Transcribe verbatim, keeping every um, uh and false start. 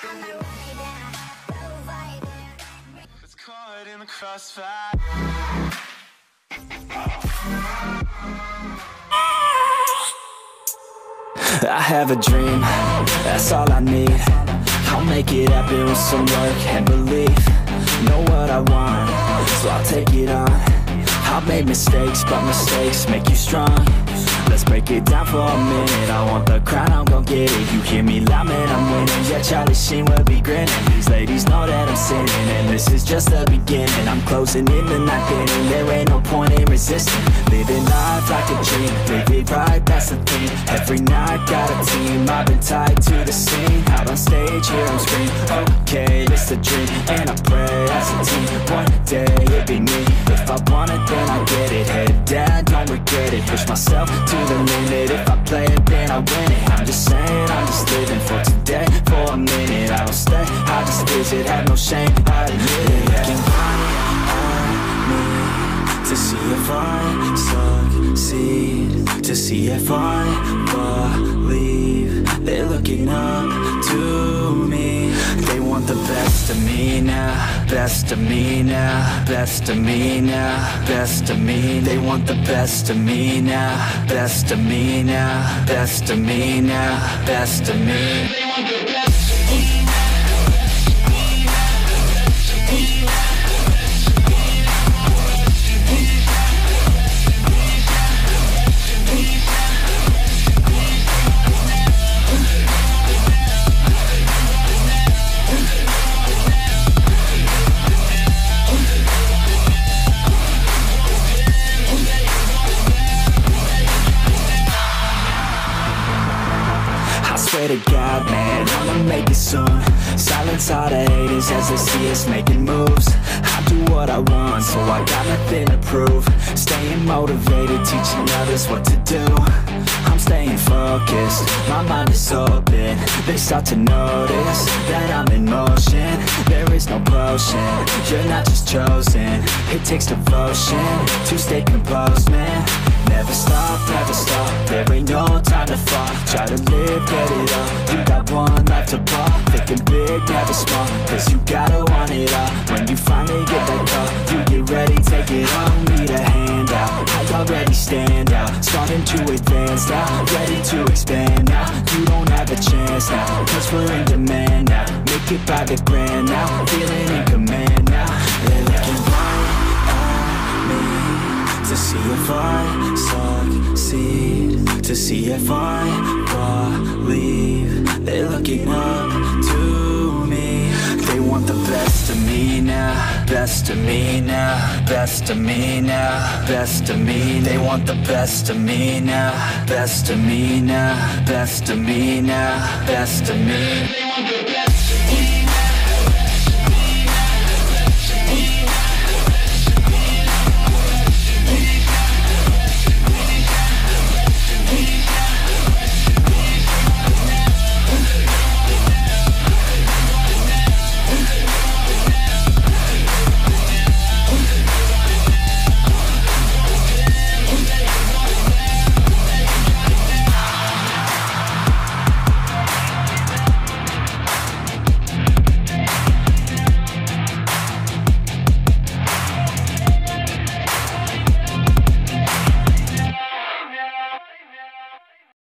It's caught in the crossfire. I have a dream, that's all I need. I'll make it happen with some work and belief. Know what I want, so I'll take it on. I've made mistakes, but mistakes make you strong. Let's break it down for a minute. I want the crown, I'm gon' get it. You hear me loud, man, I'm winning. Yeah, Charlie Sheen will be grinning. These ladies know that I'm sinning, and this is just the beginning. I'm closing in the ninth inning. There ain't no point in resisting. Living life like a dream, live it right, that's the thing. Every night, got a team, I've been tied to the scene. Out on stage, here I'm screaming, okay, it's a dream. And I pray as a team, one day it'll be me. If I want it, then I get it. Head down, don't regret it. Push myself to the limit. If I play it, then I win it. I'm just saying, I'm just living for today. For a minute, I don't stay, I just visit. Have no shame, I admit it. Looking on me to see if I succeed, to see if I believe. They're looking up to me. They want the best of me now, best of me now, best of me now, best of me. They want the best of me now, best of me now, best of me now, best of me. They want the best of me. Swear to God, man, I'ma make it soon. Silence all the haters as they see us making moves. I do what I want, so I got nothing to prove. Staying motivated, teaching others what to do. I'm staying focused, my mind is open. They start to notice that I'm in motion. There is no potion, you're not just chosen. It takes devotion to stay composed, man. Never stop, never stop, there ain't no time to fall. Try to live, get it up, you got one life to ball. Thinking big, never small, cause you gotta want it all. When you finally get that call, you get ready, take it on. Need a handout, I already stand out. Starting to advance now, ready to expand now. You don't have a chance now, cause we're in demand now. Make it by the grand now, feeling in command now. They're looking right at me to see if I succeed, to see if I believe. They're looking up to me. They want the best of me now, best of me now, best of me now, best of me. They want the best of me now, best of me now, best of me now, best of me. They want the best.